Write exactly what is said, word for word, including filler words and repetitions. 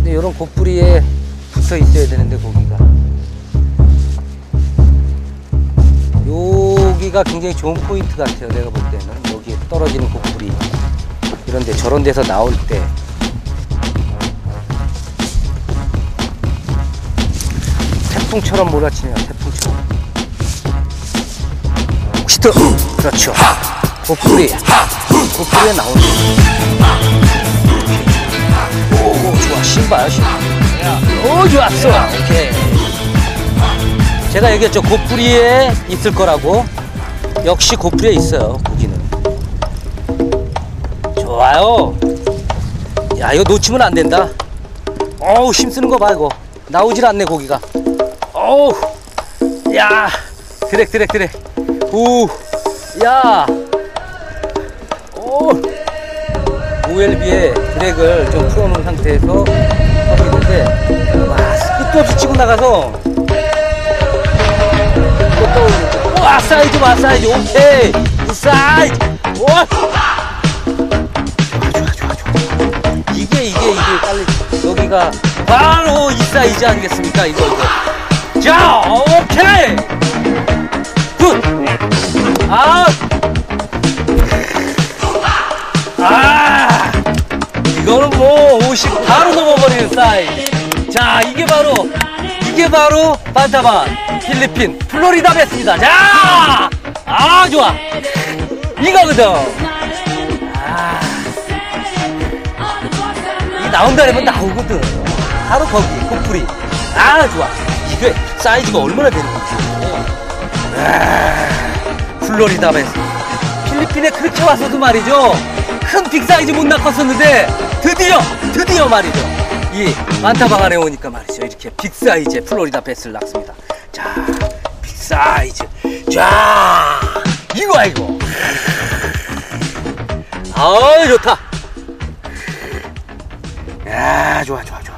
근데 이런 고뿌리에 붙어 있어야 되는데 고기가 여기가 굉장히 좋은 포인트 같아요. 내가 볼 때는 여기 떨어지는 고뿌리 이런데 저런 데서 나올 때 태풍처럼 몰아치네요. 태풍처럼. 시트 그렇죠. 고뿌리 고뿌리에 나오는 오 좋아. 신발 신발 오 좋았어. 오케이. 제가 얘기했죠. 고뿌리에 있을 거라고. 역시 고뿌리에 있어요. 고기는 좋아요. 야 이거 놓치면 안 된다. 어우 힘쓰는 거 봐. 이거 나오질 않네 고기가. 어우 야 드랙 드랙 드랙 오 야 오 오엘비에 드랙을 좀 풀어놓은 상태에서 하고 있는데 와 끝도 없이 치고 나가서 또 와 사이즈 봐 사이즈 오케이 이 사이즈 와 좋아 좋아 좋아 좋아 이게 이게 이게 빨리 여기가 바로 이 사이즈 아니겠습니까 이거 이거 자 오케이 굿 아 아 이거는 뭐 오십 바로 넘어버리는 사이즈. 자 이게 바로 이게 바로 반타반 필리핀 플로리다 베스입니다. 자 아 좋아 이거거든. 아 이 나온다 그러면 나오거든. 바로 거기 고뿌리. 아 좋아 이게 사이즈가 얼마나 되는 거지. 아, 플로리다 베스 필리핀에 그렇게 와서도 말이죠 큰 빅사이즈 못 낚았었는데 드디어 드디어 말이죠 이 만타방 안에 오니까 말이죠 이렇게 빅사이즈의 플로리다 베스를 낚습니다. 자 빅사이즈 자 이거야 이거. 아 좋다. 야 좋아 좋아 좋아.